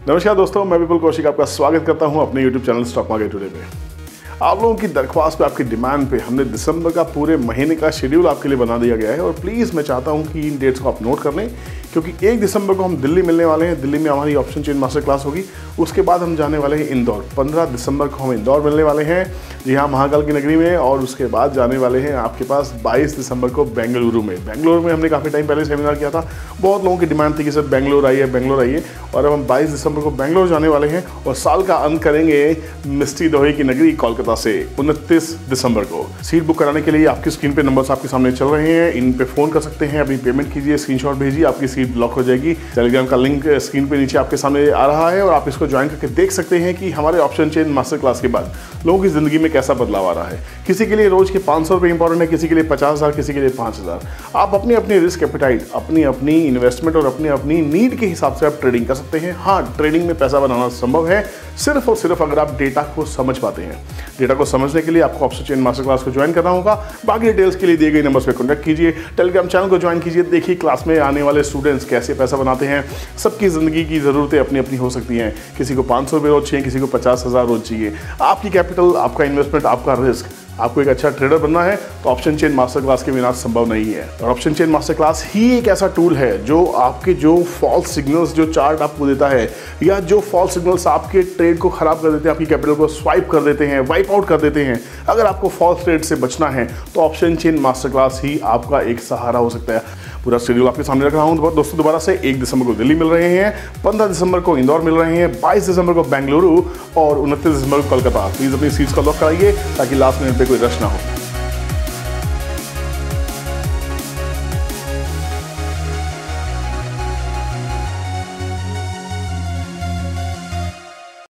नमस्कार दोस्तों, मैं विपुल कौशिक आपका स्वागत करता हूं अपने YouTube channel stock market today पे। आप लोगों की दरख्वास्त पे, आपकी डिमांड पे हमने दिसंबर का पूरे महीने का शेड्यूल आपके लिए बना दिया गया है और प्लीज़ मैं चाहता हूं कि इन डेट्स को आप नोट कर लें, क्योंकि 1 दिसंबर को हम दिल्ली मिलने वाले हैं। दिल्ली में हमारी ऑप्शन चेन मास्टर क्लास होगी। उसके बाद हम जाने वाले हैं इंदौर। 15 दिसंबर को हम इंदौर मिलने वाले हैं, जी हाँ, महाकाल की नगरी में। और उसके बाद जाने वाले हैं आपके पास 22 दिसंबर को बेंगलुरु में। बेंगलुरु में हमने काफ़ी टाइम पहले सेमिनार किया था। बहुत लोगों की डिमांड थी कि सर बेंगलुरु आइए। और अब हम 22 दिसंबर को बेंगलुरु जाने वाले हैं और साल का अंत करेंगे मिष्टी दोहे की नगरी कोलकाता से 29 दिसंबर को। सीट बुक कराने के लिए आपकी स्क्रीन पे नंबर्स आपके सामने चल रहे हैं, इन पे फ़ोन कर सकते हैं। अभी पेमेंट कीजिए, स्क्रीनशॉट भेजिए, आपकी सीट ब्लॉक हो जाएगी। टेलीग्राम का लिंक स्क्रीन पे नीचे आपके सामने आ रहा है और आप इसको ज्वाइन करके देख सकते हैं कि हमारे ऑप्शन चेन मास्टर क्लास के बाद लोगों की ज़िंदगी में कैसा बदलाव आ रहा है। किसी के लिए रोज़ के 500 रुपये इंपॉर्टेंट है, किसी के लिए 50,000, किसी के लिए 5,000। आप अपनी अपनी रिस्क एपेटाइट, अपनी इन्वेस्टमेंट और अपनी नीड के हिसाब से आप ट्रेडिंग कर सकते हैं। हाँ, ट्रेडिंग में पैसा बनाना संभव है सिर्फ और सिर्फ अगर आप डेटा को समझ पाते हैं। डेटा को समझने के लिए आपको ऑप्शन चेन मास्टर क्लास को ज्वाइन करना होगा। बाकी डिटेल्स के लिए दिए गए नंबर्स पे कॉन्टैक्ट कीजिए। टेलीग्राम चैनल को ज्वाइन कीजिए। देखिए क्लास में आने वाले स्टूडेंट्स कैसे पैसा बनाते हैं। सबकी ज़िंदगी की ज़रूरतें अपनी अपनी हो सकती हैं। किसी को 500 रुपये रोज चाहिए, किसी को 50,000 रोज चाहिए। आपकी कैपिटल, आपका इन्वेस्टमेंट, आपका रिस्क, आपको एक अच्छा ट्रेडर बनना है तो ऑप्शन चेन मास्टर क्लास के बिना संभव नहीं है। और ऑप्शन चेन मास्टर क्लास ही एक ऐसा टूल है जो आपके जो फॉल्स सिग्नल्स, जो चार्ट आपको देता है, या जो फॉल्स सिग्नल्स आपके ट्रेड को खराब कर देते हैं, आपकी कैपिटल को स्वाइप कर देते हैं, वाइप आउट कर देते हैं। अगर आपको फॉल्स ट्रेड से बचना है तो ऑप्शन चेन मास्टर क्लास ही आपका एक सहारा हो सकता है। पूरा शेड्यूल आपके सामने रख रहा हूँ दोस्तों। दोबारा से 1 दिसंबर को दिल्ली मिल रहे हैं, 15 दिसंबर को इंदौर मिल रहे हैं, 22 दिसंबर को बेंगलुरु और 29 दिसंबर को कोलकाता। प्लीज़ अपनी सीट्स का लॉक कराइए ताकि लास्ट मिनट पे कोई रश ना हो।